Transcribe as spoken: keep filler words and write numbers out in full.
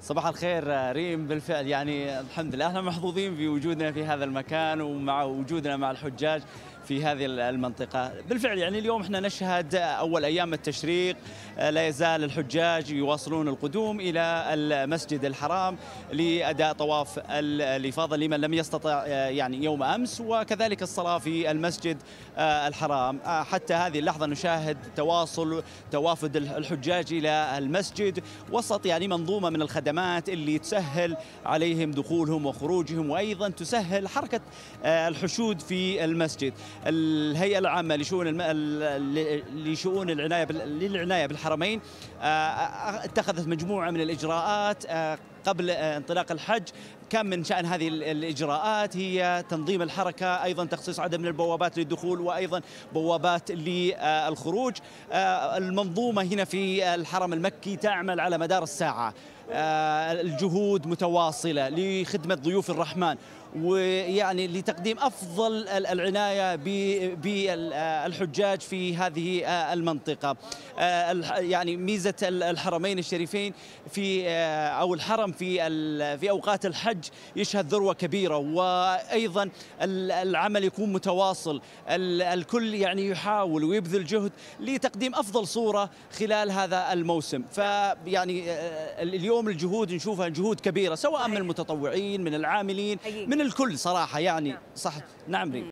صباح الخير ريم. بالفعل يعني الحمد لله احنا محظوظين بوجودنا في هذا المكان ومع وجودنا مع الحجاج في هذه المنطقة. بالفعل يعني اليوم احنا نشهد أول أيام التشريق، لا يزال الحجاج يواصلون القدوم إلى المسجد الحرام لأداء طواف الإفاضة لمن لم يستطع يعني يوم أمس، وكذلك الصلاة في المسجد الحرام. حتى هذه اللحظة نشاهد تواصل توافد الحجاج إلى المسجد وسط يعني منظومة من الخدمات اللي تسهل عليهم دخولهم وخروجهم، وأيضا تسهل حركة الحشود في المسجد. الهيئة العامة لشؤون الم... لشؤون العناية بال... للعناية بالحرمين اتخذت مجموعة من الإجراءات قبل انطلاق الحج. كان من شأن هذه الإجراءات هي تنظيم الحركة، أيضا تخصيص عدد من البوابات للدخول وأيضا بوابات للخروج. المنظومة هنا في الحرم المكي تعمل على مدار الساعة، الجهود متواصلة لخدمة ضيوف الرحمن ويعني لتقديم أفضل العناية بالحجاج في هذه المنطقة. يعني ميزة الحرمين الشريفين في أو الحرم في في أوقات الحج يشهد ذروة كبيرة، وأيضا العمل يكون متواصل، الكل يعني يحاول ويبذل جهد لتقديم أفضل صورة خلال هذا الموسم. فيعني اليوم الجهود نشوفها جهود كبيرة، سواء من المتطوعين من العاملين من الكل صراحة يعني. صح. نعم ريم.